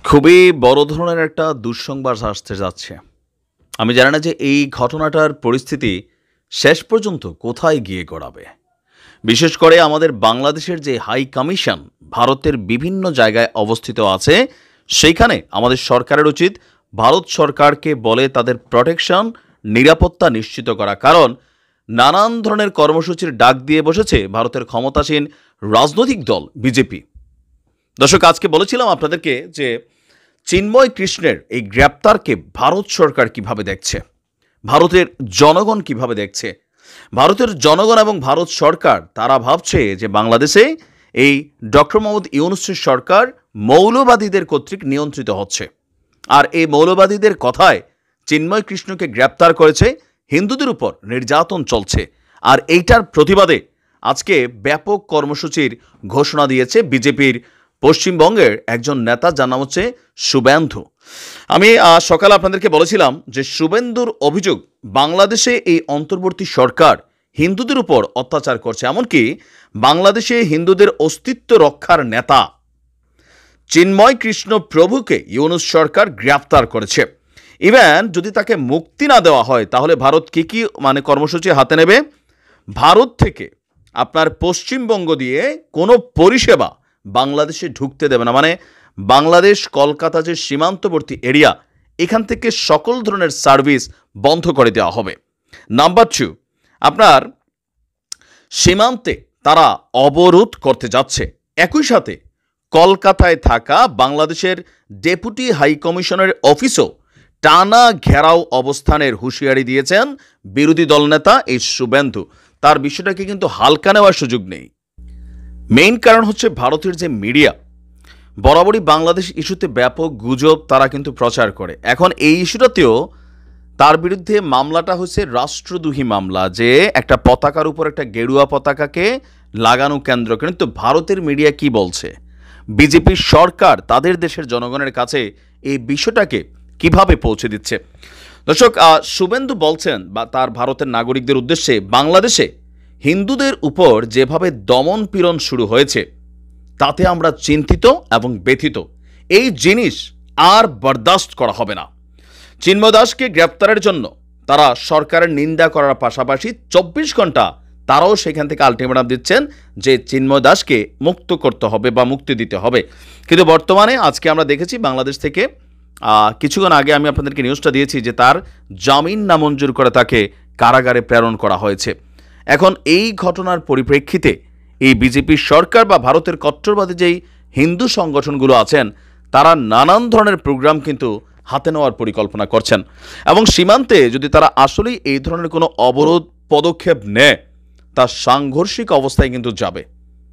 খুবই বড় ধরনের একটা দুঃসংবাদ আসতে যাচ্ছে। আমি জানি না যে এই ঘটনাটার পরিস্থিতি শেষ পর্যন্ত কোথায় গিয়ে গড়াবে। বিশেষ করে আমাদের বাংলাদেশের যে হাই কমিশন ভারতের বিভিন্ন জায়গায় অবস্থিত আছে, সেইখানে আমাদের সরকারের উচিত ভারত সরকারকে বলে তাদের প্রোটেকশন, নিরাপত্তা নিশ্চিত করা। কারণ নানান ধরনের কর্মসূচির ডাক দিয়ে বসেছে ভারতের ক্ষমতাসীন রাজনৈতিক দল বিজেপি। দর্শক, আজকে বলেছিলাম আপনাদেরকে যে চিন্ময় কৃষ্ণের এই গ্রেপ্তারকে ভারত সরকার কিভাবে দেখছে, ভারতের জনগণ কিভাবে দেখছে। ভারতের জনগণ এবং ভারত সরকার তারা ভাবছে যে বাংলাদেশে এই ডক্টর মোহাম্মদ ইউনূসের সরকার মৌলবাদীদের কর্তৃক নিয়ন্ত্রিত হচ্ছে। আর এই মৌলবাদীদের কথায় চিন্ময় কৃষ্ণকে গ্রেপ্তার করেছে, হিন্দুদের উপর নির্যাতন চলছে। আর এইটার প্রতিবাদে আজকে ব্যাপক কর্মসূচির ঘোষণা দিয়েছে বিজেপির পশ্চিমবঙ্গের একজন নেতা, যার নাম হচ্ছে শুভেন্দু। আমি সকালে আপনাদেরকে বলেছিলাম যে শুভেন্দুর অভিযোগ বাংলাদেশে এই অন্তর্বর্তী সরকার হিন্দুদের উপর অত্যাচার করছে। এমনকি বাংলাদেশে হিন্দুদের অস্তিত্ব রক্ষার নেতা চিন্ময় কৃষ্ণ প্রভুকে ইউনূস সরকার গ্রেপ্তার করেছে। ইভেন যদি তাকে মুক্তি না দেওয়া হয় তাহলে ভারত কি কর্মসূচি হাতে নেবে। ভারত থেকে আপনার পশ্চিমবঙ্গ দিয়ে কোনো পরিষেবা বাংলাদেশে ঢুকতে দেবে না। বাংলাদেশ কলকাতা যে সীমান্তবর্তী এরিয়া, এখান থেকে সকল ধরনের সার্ভিস বন্ধ করে দেওয়া হবে। নাম্বার 2, আপনার সীমান্তে তারা অবরোধ করতে যাচ্ছে। একই সাথে কলকাতায় থাকা বাংলাদেশের ডেপুটি হাই কমিশনের অফিসও টানা ঘেরাও অবস্থানের হুঁশিয়ারি দিয়েছেন বিরোধী দলনেতা এই শুভেন্দু। তার বিষয়টাকে কিন্তু হালকা নেওয়ার সুযোগ নেই। মেইন কারণ হচ্ছে ভারতের যে মিডিয়া বরাবরই বাংলাদেশ ইস্যুতে ব্যাপক গুজব তারা কিন্তু প্রচার করে। এখন এই ইস্যুটাতেও তার বিরুদ্ধে মামলাটা হচ্ছে রাষ্ট্রদ্রোহী মামলা, যে একটা পতাকার উপর একটা গেরুয়া পতাকাকে লাগানো কেন্দ্র। কিন্তু ভারতের মিডিয়া কি বলছে, বিজেপি সরকার তাদের দেশের জনগণের কাছে এই বিষয়টাকে কিভাবে পৌঁছে দিচ্ছে। দর্শক, শুভেন্দু বলছেন বা তার ভারতের নাগরিকদের উদ্দেশ্যে, বাংলাদেশে হিন্দুদের উপর যেভাবে দমন পীড়ন শুরু হয়েছে তাতে আমরা চিন্তিত এবং ব্যথিত। এই জিনিস আর বরদাস্ত করা হবে না। চিন্ময় দাসকে গ্রেপ্তারের জন্য তারা সরকারের নিন্দা করার পাশাপাশি 24 ঘন্টা তারাও সেখান থেকে আলটিমেটাম দিচ্ছেন যে চিন্ময় দাসকে মুক্ত করতে হবে বা মুক্তি দিতে হবে। কিন্তু বর্তমানে আজকে আমরা দেখেছি বাংলাদেশ থেকে কিছুক্ষণ আগে আমি আপনাদেরকে নিউজটা দিয়েছি যে তার জামিন নামঞ্জুর করে তাকে কারাগারে প্রেরণ করা হয়েছে। এখন এই ঘটনার পরিপ্রেক্ষিতে এই বিজেপি সরকার বা ভারতের কট্টরবাদী যেই হিন্দু সংগঠনগুলো আছেন তারা নানান ধরনের প্রোগ্রাম কিন্তু হাতে নেওয়ার পরিকল্পনা করছেন। এবং সীমান্তে যদি তারা আসলেই এই ধরনের কোনো অবরোধ পদক্ষেপ নেয় তা সাংঘর্ষিক অবস্থায় কিন্তু যাবে।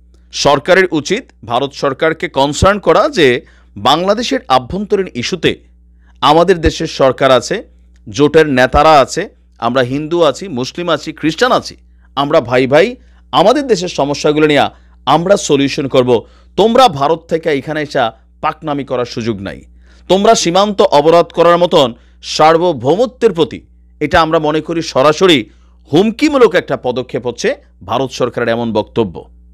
সরকারের উচিত ভারত সরকারকে কনসার্ন করা যে বাংলাদেশের আভ্যন্তরীণ ইস্যুতে আমাদের দেশের সরকার আছে, জোটের নেতারা আছে, আমরা হিন্দু আছি, মুসলিম আছি, খ্রিস্টান আছি, আমরা ভাই ভাই, আমাদের দেশের সমস্যাগুলো নিয়ে আমরা সলিউশন করব। তোমরা ভারত থেকে এখানে এসে পাকনামি করার সুযোগ নাই। তোমরা সীমান্ত অবরোধ করার মতন সার্বভৌমত্বের প্রতি এটা আমরা মনে করি সরাসরি হুমকিমূলক একটা পদক্ষেপ হচ্ছে ভারত সরকারের এমন বক্তব্য।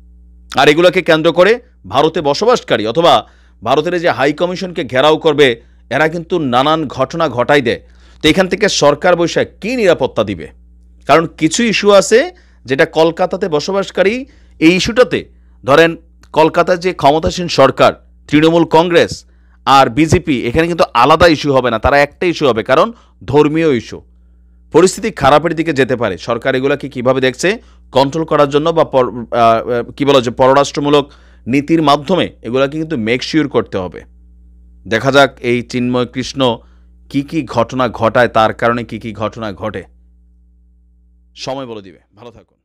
আর এগুলোকে কেন্দ্র করে ভারতে বসবাসকারী অথবা ভারতের যে হাই কমিশনকে ঘেরাও করবে এরা কিন্তু নানান ঘটনা ঘটাই দেয়। তো এখান থেকে সরকার বৈশাখ কী নিরাপত্তা দিবে? কারণ কিছু ইস্যু আছে যেটা কলকাতাতে বসবাসকারী, এই ইস্যুটাতে ধরেন কলকাতার যে ক্ষমতাসীন সরকার তৃণমূল কংগ্রেস আর বিজেপি, এখানে কিন্তু আলাদা ইস্যু হবে না, তারা একটা ইস্যু হবে, কারণ ধর্মীয় ইস্যু। পরিস্থিতি খারাপের দিকে যেতে পারে। সরকার এগুলাকে কিভাবে দেখছে কন্ট্রোল করার জন্য বা পররাষ্ট্রমূলক নীতির মাধ্যমে এগুলাকে কিন্তু মেকশিওর করতে হবে। দেখা যাক এই চিন্ময় কৃষ্ণ কি কি ঘটনা ঘটায়, তার কারণে কি কি ঘটনা ঘটে, সময় বলে দিবে। ভালো থাকুন।